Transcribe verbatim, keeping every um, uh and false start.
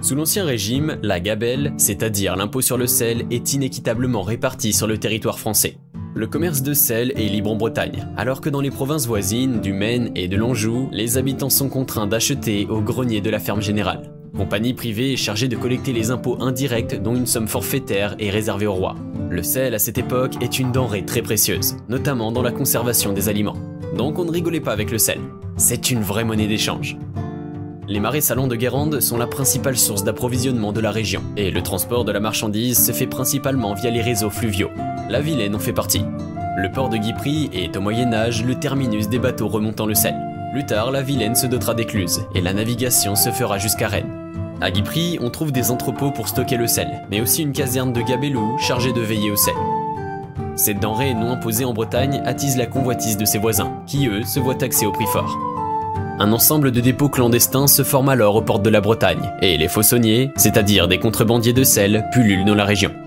Sous l'Ancien Régime, la gabelle, c'est-à-dire l'impôt sur le sel, est inéquitablement réparti sur le territoire français. Le commerce de sel est libre en Bretagne, alors que dans les provinces voisines, du Maine et de l'Anjou, les habitants sont contraints d'acheter au grenier de la ferme générale. Compagnie privée est chargée de collecter les impôts indirects dont une somme forfaitaire est réservée au roi. Le sel à cette époque est une denrée très précieuse, notamment dans la conservation des aliments. Donc on ne rigolait pas avec le sel. C'est une vraie monnaie d'échange. Les marais salants de Guérande sont la principale source d'approvisionnement de la région, et le transport de la marchandise se fait principalement via les réseaux fluviaux. La Vilaine en fait partie. Le port de Guipry est au Moyen-Âge le terminus des bateaux remontant le sel. Plus tard, la Vilaine se dotera d'écluses, et la navigation se fera jusqu'à Rennes. À Guipry, on trouve des entrepôts pour stocker le sel, mais aussi une caserne de gabelous chargée de veiller au sel. Cette denrée non imposée en Bretagne attise la convoitise de ses voisins, qui eux se voient taxés au prix fort. Un ensemble de dépôts clandestins se forme alors aux portes de la Bretagne, et les fauçonniers, c'est-à-dire des contrebandiers de sel, pullulent dans la région.